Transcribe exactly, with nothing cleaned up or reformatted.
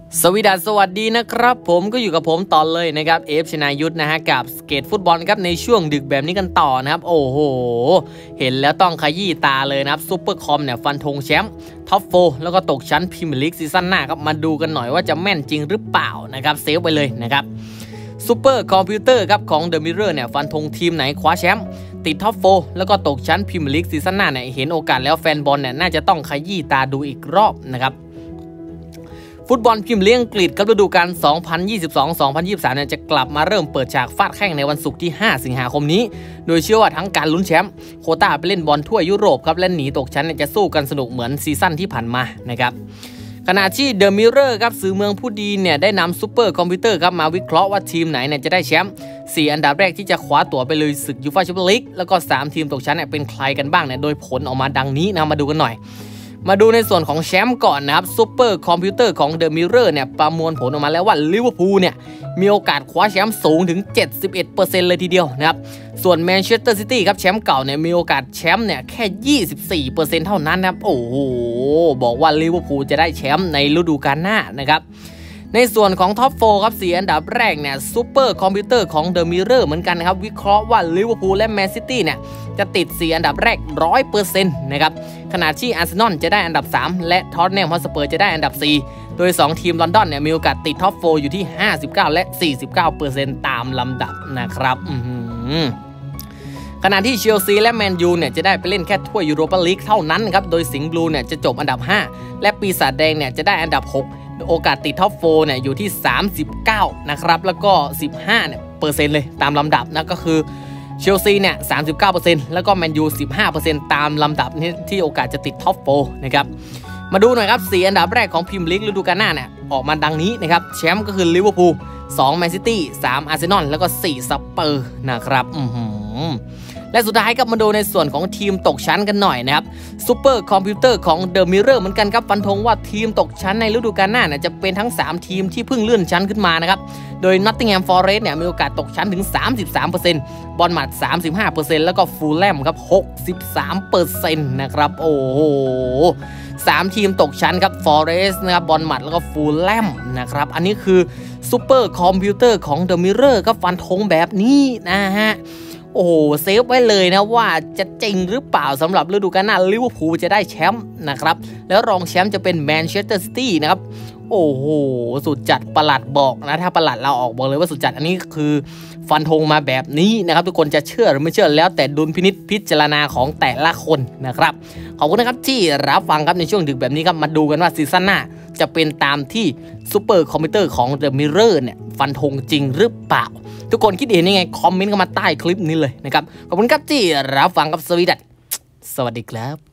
สวีดัสสวัสดีนะครับผมก็อยู่กับผมต่อเลยนะครับเอฟชนายุทธนะฮะกับสเกตฟุตบอลครับในช่วงดึกแบบนี้กันต่อนะครับโอ้โหเห็นแล้วต้องขยี้ตาเลยนะครับซุปเปอร์คอมเนี่ยฟันธงแชมป์ท็อปโฟร์แล้วก็ตกชั้นพรีเมียร์ลีกซีซั่นหน้าครับมาดูกันหน่อยว่าจะแม่นจริงหรือเปล่านะครับเซฟไปเลยนะครับซูเปอร์คอมพิวเตอร์ครับของเดอะมิเรอร์เนี่ยฟันธงทีมไหนคว้าแชมป์ติดท็อปโฟร์แล้วก็ตกชั้นพรีเมียร์ลีกซีซั่นหน้าเนี่ยเห็นโอกาสแล้วแฟนบอลเนี่ยน่าจะต้องขยี้ตาดูอีกรอบนะครับฟุตบอลพรีเมียร์ลีกอังกฤษครับฤดูกาล สองพันยี่สิบสอง สองพันยี่สิบสาม เนี่ยจะกลับมาเริ่มเปิดฉากฟาดแข้งในวันศุกร์ที่ ห้า สิงหาคมนี้โดยเชื่อว่าทั้งการลุ้นแชมป์โควต้าไปเล่นบอลทั่วยุโรปครับและหนีตกชั้นเนี่ยจะสู้กันสนุกเหมือนซีซั่นที่ผ่านมานะครับขณะที่เดอะมิเรอร์ครับสื่อเมืองผู้ดีเนี่ยได้นำซูเปอร์คอมพิวเตอร์ครับมาวิเคราะห์ว่าทีมไหนเนี่ยจะได้แชมป์สี่อันดับแรกที่จะคว้าตั๋วไปเลยศึกยูฟ่าแชมเปี้ยนส์ลีกแล้วก็สามทีมตกชั้นเนี่ยเป็นใครกันบ้างเนี่ยโดยผลออกมาดังนี้นะมาดูกันหน่อยมาดูในส่วนของแชมป์ก่อนนะครับซูเปอร์คอมพิวเตอร์ของเดอะมิเรอร์เนี่ยประมวลผลออกมาแล้วว่าลิเวอร์พูลเนี่ยมีโอกาสคว้าแชมป์สูงถึง เจ็ดสิบเอ็ดเปอร์เซ็นต์ เลยทีเดียวนะครับส่วนแมนเชสเตอร์ซิตี้ครับแชมป์เก่าเนี่ยมีโอกาสแชมป์เนี่ยแค่ ยี่สิบสี่เปอร์เซ็นต์ เท่านั้นนะครับโอ้โหบอกว่าลิเวอร์พูลจะได้แชมป์ในฤดูกาลหน้านะครับในส่วนของท็อปโฟร์ครับสี่อันดับแรกเนี่ยซูเปอร์คอมพิวเตอร์ของเดอะมิเรอร์เหมือนกันนะครับวิเคราะห์ว่าลิเวอร์พูลและแมนซิตี้เนี่ยจะติดสี่อันดับแรก ร้อยเปอร์เซ็นต์ นะครับขณะที่อาร์เซนอลจะได้อันดับสามและท็อตแนมฮอตสเปอร์จะได้อันดับสี่โดยสองทีมลอนดอนเนี่ยมีโอกาสติดท็อปโฟร์อยู่ที่ห้าสิบเก้าและ สี่สิบเก้าเปอร์เซ็นต์ ตามลำดับนะครับอือขณะที่เชลซีและแมนยูเนี่ยจะได้ไปเล่นแค่ถ้วยยูโรปาลีกเท่านั้นครับโดยสิงห์บลูเนี่ยจะจบอันดับห้าและปีศาจแดงเนี่ยจะได้อันดับหกโอกาสติดท็อปโฟร์เนี่ยอยู่ที่สามสิบเก้านะครับแล้วก็สิบห้าเนี่ยเปอร์เซ็นต์เลยตามลำดับนะก็คือเชลซีเนี่ย สามสิบเก้าเปอร์เซ็นต์ แล้วก็แมนยู สิบห้าเปอร์เซ็นต์ ตามลำดับที่โอกาสจะติดท็อปโฟร์นะครับมาดูหน่อยครับสี่อันดับแรกของพรีเมียร์ลีกฤดูกาลหน้าเนี่ยออกมาดังนี้นะครับแชมป์ก็คือลิเวอร์พูลสองแมนซิตี้สามอาร์เซนอลแล้วก็สี่สเปอร์นะครับอือและสุดท้ายก็มาดูในส่วนของทีมตกชั้นกันหน่อยนะครับซูเปอร์คอมพิวเตอร์ของเดอะมิเรอร์เหมือนกันครับฟันธงว่าทีมตกชั้นในฤดูกาลหน้าเนี่ยจะเป็นทั้งสามทีมที่เพิ่งเลื่อนชั้นขึ้นมานะครับโดย Nottingham Forest เนี่ยมีโอกาสตกชั้นถึง สามสิบสามเปอร์เซ็นต์ บอร์นมัธ สามสิบห้าเปอร์เซ็นต์ แล้วก็ฟูลแลมครับ หกสิบสามเปอร์เซ็นต์ นะครับโอ้โหสามทีมตกชั้นครับ Forest นะครับบอร์นมัธแล้วก็ฟูลแลมนะครับอันนี้คือซูเปอร์คอมพิวเตอร์ของเดอะมิเรอร์ก็ฟันธงแบบนี้นะฮะโอ้โหเซฟไว้เลยนะว่าจะจริงหรือเปล่าสำหรับฤดูกาลหน้าลิเวอร์พูลจะได้แชมป์นะครับแล้วรองแชมป์จะเป็นแมนเชสเตอร์ซิตี้นะครับโอ้โหสุดจัดประหลัดบอกนะถ้าประหลัดเราออกบอกเลยว่าสุดจัดอันนี้คือฟันธงมาแบบนี้นะครับทุกคนจะเชื่อหรือไม่เชื่อแล้วแต่ดุลพินิจพิจารณาของแต่ละคนนะครับขอบคุณนะครับที่รับฟังครับในช่วงดึกแบบนี้ครับมาดูกันว่าซีซั่นหน้าจะเป็นตามที่ซูเปอร์คอมพิวเตอร์ของเดอะมิเรอร์เนี่ยฟันธงจริงหรือเปล่าทุกคนคิดเห็นยังไงคอมเมนต์กันมาใต้คลิปนี้เลยนะครับขอบคุณครับที่รับฟังกับสวีดัสสวัสดีครับ